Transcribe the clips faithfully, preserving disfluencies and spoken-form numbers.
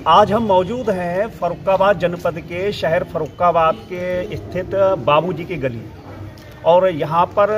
आज हम मौजूद हैं फर्रुखाबाद जनपद के शहर फर्रुखाबाद के स्थित बाबूजी की गली। और यहाँ पर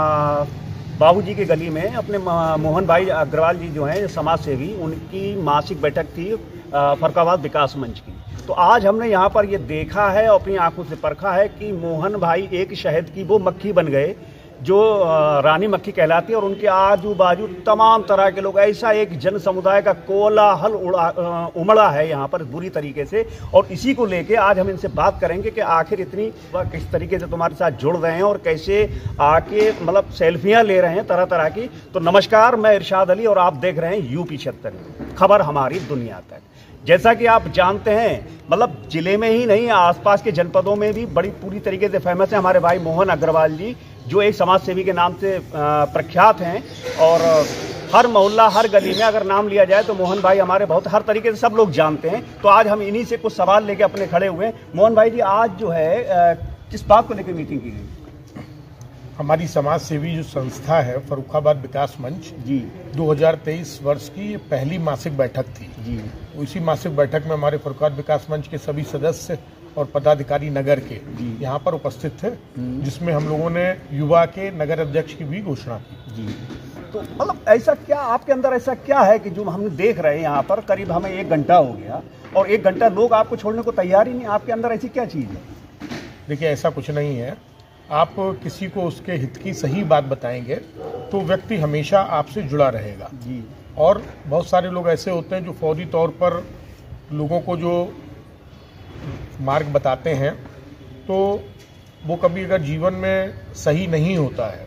बाबूजी की गली में अपने मोहन भाई अग्रवाल जी जो हैं समाज सेवी, उनकी मासिक बैठक थी फर्रुखाबाद विकास मंच की। तो आज हमने यहाँ पर ये देखा है और अपनी आंखों से परखा है कि मोहन भाई एक शहद की वो मक्खी बन गए जो रानी मक्खी कहलाती है। और उनके आजू बाजू तमाम तरह के लोग, ऐसा एक जन समुदाय का कोलाहल उमड़ा है यहाँ पर बुरी तरीके से। और इसी को लेके आज हम इनसे बात करेंगे कि आखिर इतनी किस तरीके से तुम्हारे साथ जुड़ रहे हैं और कैसे आके मतलब सेल्फियाँ ले रहे हैं तरह तरह की। तो नमस्कार, मैं इरशाद अली और आप देख रहे हैं यूपी छिहत्तर, खबर हमारी दुनिया तक। जैसा कि आप जानते हैं, मतलब जिले में ही नहीं आसपास के जनपदों में भी बड़ी पूरी तरीके से फेमस है हमारे भाई मोहन अग्रवाल जी, जो एक समाज सेवी के नाम से प्रख्यात हैं। और हर मोहल्ला हर गली में अगर नाम लिया जाए तो मोहन भाई हमारे बहुत हर तरीके से सब लोग जानते हैं। तो आज हम इन्हीं से कुछ सवाल लेके अपने खड़े हुए हैं। मोहन भाई जी, आज जो है किस बात को लेकर मीटिंग की गई? हमारी समाज सेवी जो संस्था है फर्रुखाबाद विकास मंच जी दो हज़ार तेईस वर्ष की पहली मासिक बैठक थी जी। उसी मासिक बैठक में हमारे फर्रुखाबाद विकास मंच के सभी सदस्य और पदाधिकारी नगर के यहाँ पर उपस्थित थे, जिसमें हम लोगों ने युवा के नगर अध्यक्ष की भी घोषणा की जी। तो मतलब ऐसा क्या आपके अंदर ऐसा क्या है कि जो हम देख रहे हैं यहाँ पर, करीब हमें एक घंटा हो गया और एक घंटा लोग आपको छोड़ने को तैयार ही नहीं, आपके अंदर ऐसी क्या चीज़ है? देखिए, ऐसा कुछ नहीं है। आप किसी को उसके हित की सही बात बताएंगे तो व्यक्ति हमेशा आपसे जुड़ा रहेगा जी। और बहुत सारे लोग ऐसे होते हैं जो फौरी तौर पर लोगों को जो मार्ग बताते हैं तो वो कभी अगर जीवन में सही नहीं होता है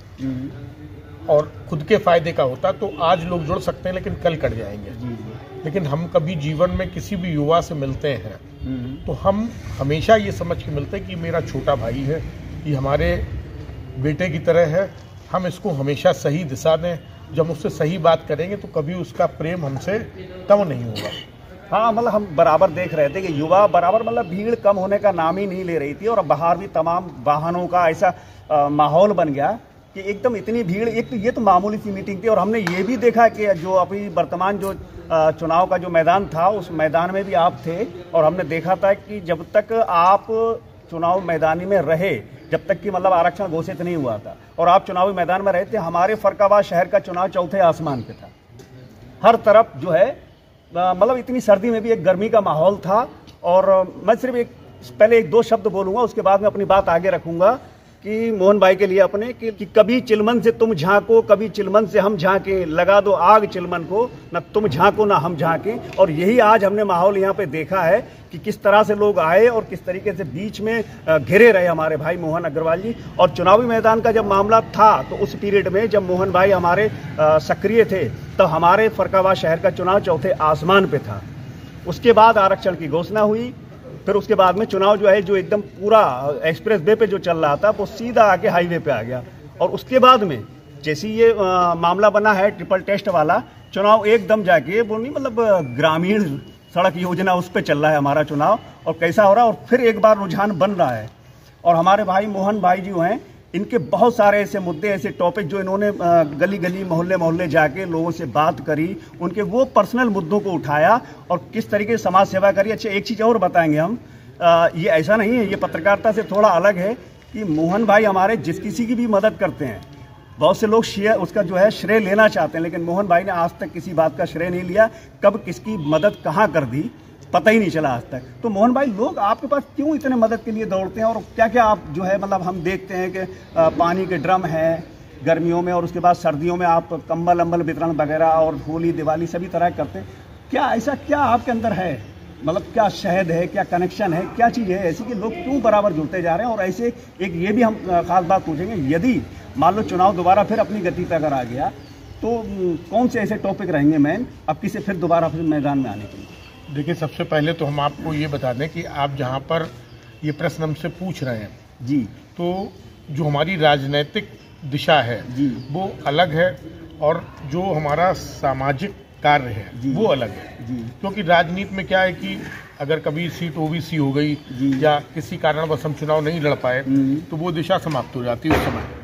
और खुद के फायदे का होता तो आज लोग जुड़ सकते हैं लेकिन कल कट जाएंगे। लेकिन हम कभी जीवन में किसी भी युवा से मिलते हैं तो हम हमेशा ये समझ के मिलते हैं कि मेरा छोटा भाई है, ये हमारे बेटे की तरह है, हम इसको हमेशा सही दिशा दें। जब उससे सही बात करेंगे तो कभी उसका प्रेम हमसे कम नहीं होगा। हाँ, मतलब हम बराबर देख रहे थे कि युवा बराबर मतलब भीड़ कम होने का नाम ही नहीं ले रही थी। और बाहर भी तमाम वाहनों का ऐसा आ, माहौल बन गया कि एकदम इतनी भीड़। एक तो ये तो मामूली सी मीटिंग थी और हमने ये भी देखा कि जो अभी वर्तमान जो चुनाव का जो मैदान था उस मैदान में भी आप थे। और हमने देखा था कि जब तक आप चुनाव मैदानी में रहे, जब तक कि मतलब आरक्षण घोषित नहीं हुआ था और आप चुनावी मैदान में रहे थे, हमारे फर्रुखाबाद शहर का चुनाव चौथे आसमान पे था। हर तरफ जो है मतलब इतनी सर्दी में भी एक गर्मी का माहौल था। और मैं सिर्फ एक पहले एक दो शब्द बोलूँगा, उसके बाद में अपनी बात आगे रखूँगा कि मोहन भाई के लिए अपने कि, कि कभी चिलमन से तुम झांको, कभी चिलमन से हम झांके, लगा दो आग चिलमन को, न तुम झांको ना हम झांके। और यही आज हमने माहौल यहाँ पे देखा है कि किस तरह से लोग आए और किस तरीके से बीच में घिरे रहे हमारे भाई मोहन अग्रवाल जी। और चुनावी मैदान का जब मामला था तो उस पीरियड में जब मोहन भाई हमारे सक्रिय थे तो हमारे फर्रुखाबाद शहर का चुनाव चौथे आसमान पे था। उसके बाद आरक्षण की घोषणा हुई, फिर उसके बाद में चुनाव जो है जो एकदम पूरा एक्सप्रेस वे पे जो चल रहा था वो सीधा आके हाईवे पे आ गया। और उसके बाद में जैसे ये आ, मामला बना है ट्रिपल टेस्ट वाला, चुनाव एकदम जाके वो नहीं मतलब ग्रामीण सड़क योजना उस पर चल रहा है हमारा चुनाव। और कैसा हो रहा है, और फिर एक बार रुझान बन रहा है। और हमारे भाई मोहन भाई जो हैं, इनके बहुत सारे ऐसे मुद्दे, ऐसे टॉपिक जो इन्होंने गली गली मोहल्ले मोहल्ले जाके लोगों से बात करी, उनके वो पर्सनल मुद्दों को उठाया और किस तरीके से समाज सेवा करी। अच्छा, एक चीज़ और बताएंगे हम, आ, ये ऐसा नहीं है, ये पत्रकारिता से थोड़ा अलग है कि मोहन भाई हमारे जिस किसी की भी मदद करते हैं, बहुत से लोग शेयर उसका जो है श्रेय लेना चाहते हैं, लेकिन मोहन भाई ने आज तक किसी बात का श्रेय नहीं लिया। कब किसकी मदद कहाँ कर दी पता ही नहीं चला आज तक। तो मोहन भाई, लोग आपके पास क्यों इतने मदद के लिए दौड़ते हैं और क्या क्या आप जो है मतलब हम देखते हैं कि पानी के ड्रम हैं गर्मियों में और उसके बाद सर्दियों में आप कंबल अम्बल वितरण वगैरह और होली दिवाली सभी तरह करते हैं। क्या ऐसा क्या आपके अंदर है, मतलब क्या शहद है, क्या कनेक्शन है, क्या चीज़ है ऐसी कि लोग क्यों बराबर जुड़ते जा रहे हैं? और ऐसे एक ये भी हम खास बात पूछेंगे, यदि मान लो चुनाव दोबारा फिर अपनी गति पर अगर आ गया तो कौन से ऐसे टॉपिक रहेंगे मैन अब किसे फिर दोबारा फिर मैदान में आने के लिए? देखिए, सबसे पहले तो हम आपको ये बता दें कि आप जहाँ पर ये प्रश्न हमसे पूछ रहे हैं जी, तो जो हमारी राजनीतिक दिशा है जी वो अलग है और जो हमारा सामाजिक कार्य है वो अलग है जी। क्योंकि राजनीति में क्या है कि अगर कभी सीट ओबीसी हो गई या किसी कारणवश हम चुनाव नहीं लड़ पाए तो वो दिशा समाप्त हो जाती है उस समय।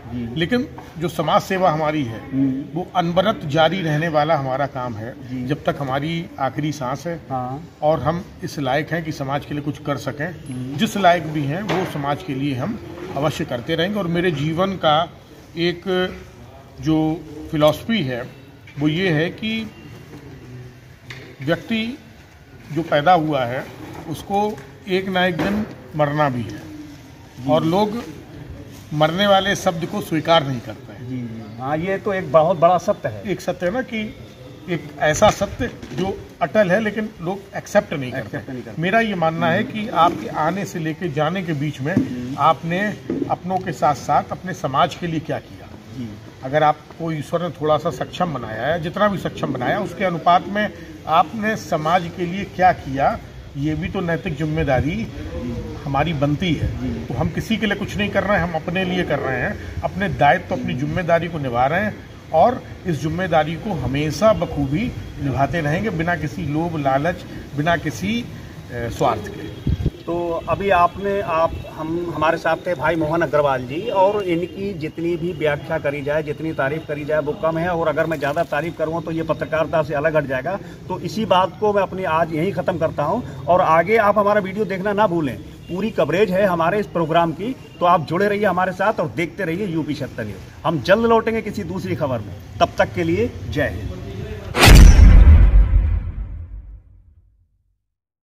जी। लेकिन जो समाज सेवा हमारी है हम्म, वो अनवरत जारी रहने वाला हमारा काम है जी। जब तक हमारी आखिरी सांस है हाँ, और हम इस लायक हैं कि समाज के लिए कुछ कर सकें। हम्म। जिस लायक भी हैं वो समाज के लिए हम अवश्य करते रहेंगे। और मेरे जीवन का एक जो फिलॉसफी है वो ये है कि व्यक्ति जो पैदा हुआ है उसको एक ना एक दिन मरना भी है, और लोग मरने वाले शब्द को स्वीकार नहीं करते हैं। जी जी, हाँ, ये तो एक बहुत बड़ा सत्य है। एक सत्य है ना कि एक ऐसा सत्य जो अटल है लेकिन लोग एक्सेप्ट नहीं Accept नहीं करते। करते। मेरा ये मानना है कि आपके आने से लेके जाने के बीच में आपने अपनों के साथ साथ अपने समाज के लिए क्या किया। जी, अगर आपको ईश्वर ने थोड़ा सा सक्षम बनाया है, जितना भी सक्षम बनाया, उसके अनुपात में आपने समाज के लिए क्या किया, ये भी तो नैतिक जिम्मेदारी हमारी बनती है। तो हम किसी के लिए कुछ नहीं कर रहे हैं, हम अपने लिए कर रहे हैं, अपने दायित्व, अपनी जिम्मेदारी को निभा रहे हैं और इस जिम्मेदारी को हमेशा बखूबी निभाते रहेंगे, बिना किसी लोभ लालच, बिना किसी अ, स्वार्थ के। तो अभी आपने आप हम हमारे साथ थे भाई मोहन अग्रवाल जी, और इनकी जितनी भी व्याख्या करी जाए, जितनी तारीफ करी जाए वो कम है, और अगर मैं ज़्यादा तारीफ करूँ तो ये पत्रकारिता से अलग हट जाएगा। तो इसी बात को मैं अपनी आज यहीं ख़त्म करता हूँ, और आगे आप हमारा वीडियो देखना ना भूलें। पूरी कवरेज है हमारे इस प्रोग्राम की, तो आप जुड़े रहिए हमारे साथ और देखते रहिए यूपी सत्तर न्यूज़। हम जल्द लौटेंगे किसी दूसरी खबर में, तब तक के लिए जय हिंद।